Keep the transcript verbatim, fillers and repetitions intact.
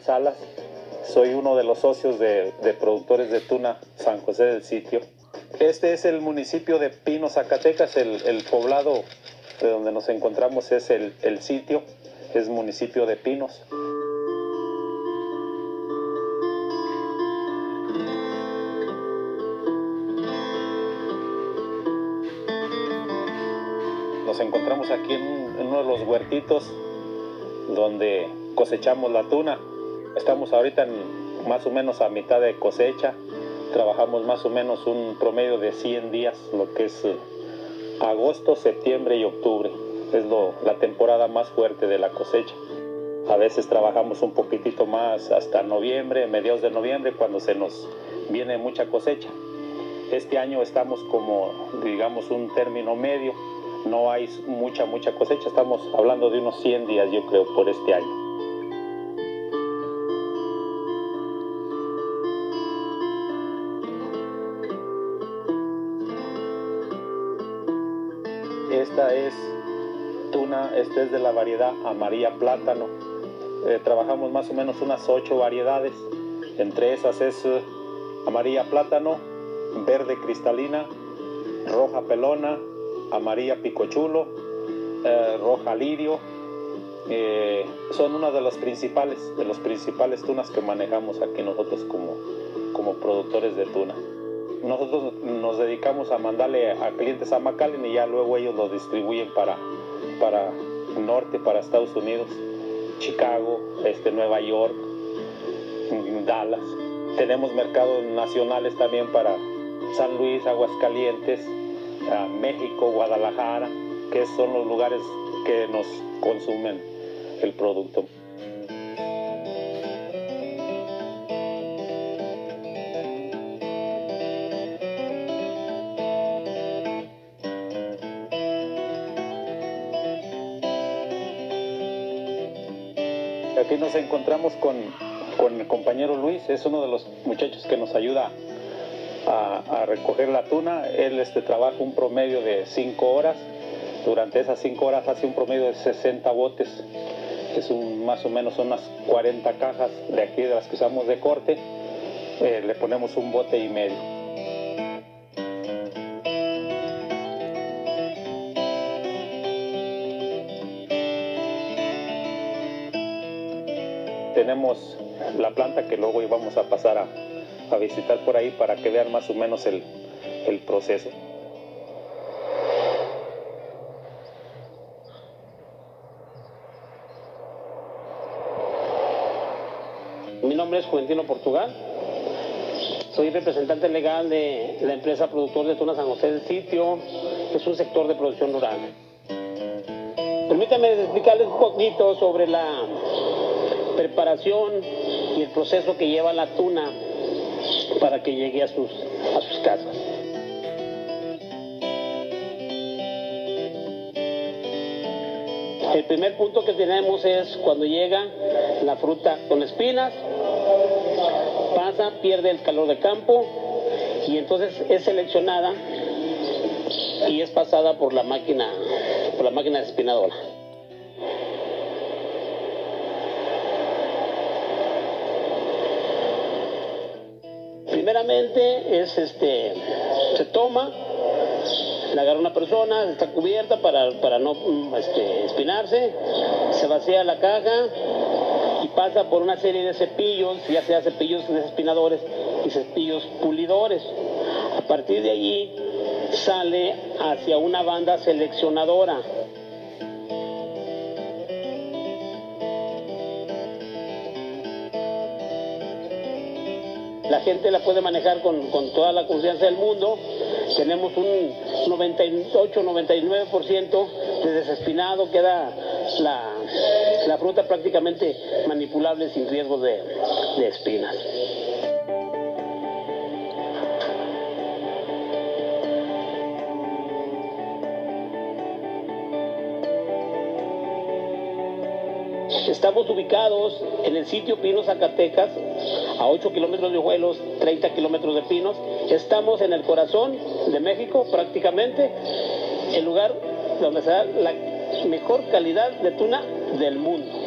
Salas, soy uno de los socios de, de productores de tuna San José del Sitio. Este es el municipio de Pinos, Zacatecas, el, el poblado de donde nos encontramos es el, el sitio, es municipio de Pinos. Nos encontramos aquí en, en uno de los huertitos donde cosechamos la tuna. Estamos ahorita en, más o menos a mitad de cosecha. Trabajamos más o menos un promedio de cien días, lo que es eh, agosto, septiembre y octubre. Es lo, la temporada más fuerte de la cosecha. A veces trabajamos un poquitito más hasta noviembre, mediados de noviembre, cuando se nos viene mucha cosecha. Este año estamos como, digamos, un término medio. No hay mucha, mucha cosecha. Estamos hablando de unos cien días, yo creo, por este año. Esta es tuna, esta es de la variedad amarilla plátano. Eh, trabajamos más o menos unas ocho variedades. Entre esas es eh, amarilla plátano, verde cristalina, roja pelona, amarilla picochulo, eh, roja lirio. Eh, son una de las principales, de los principales tunas que manejamos aquí nosotros como, como productores de tuna. Nosotros nos dedicamos a mandarle a clientes a McAllen y ya luego ellos lo distribuyen para, para norte, para Estados Unidos, Chicago, este, Nueva York, Dallas. Tenemos mercados nacionales también para San Luis, Aguascalientes, uh, México, Guadalajara, que son los lugares que nos consumen el producto. Aquí nos encontramos con, con el compañero Luis, es uno de los muchachos que nos ayuda a, a recoger la tuna. Él este, trabaja un promedio de cinco horas. Durante esas cinco horas hace un promedio de sesenta botes. Es un, más o menos unas cuarenta cajas de aquí, de las que usamos de corte. Eh, le ponemos un bote y medio. Tenemos la planta que luego íbamos a pasar a, a visitar por ahí para que vean más o menos el, el proceso. Mi nombre es Juventino Portugal, soy representante legal de la empresa productor de tuna San José del Sitio, que es un sector de producción rural. Permítanme explicarles un poquito sobre la preparación y el proceso que lleva la tuna para que llegue a sus, a sus casas. El primer punto que tenemos es cuando llega la fruta con espinas, pasa, pierde el calor del campo y entonces es seleccionada y es pasada por la máquina, por la máquina despinadora. Primeramente es este, se toma, la agarra una persona, está cubierta para, para no este, espinarse, se vacía la caja y pasa por una serie de cepillos, ya sea cepillos desespinadores y cepillos pulidores. A partir de allí sale hacia una banda seleccionadora. La gente la puede manejar con, con toda la confianza del mundo. Tenemos un noventa y ocho, noventa y nueve por ciento de desespinado, queda la, la fruta prácticamente manipulable sin riesgo de, de espinas. Estamos ubicados en el sitio Pinos, Zacatecas, a ocho kilómetros de Ojuelos, treinta kilómetros de Pinos. Estamos en el corazón de México, prácticamente, el lugar donde se da la mejor calidad de tuna del mundo.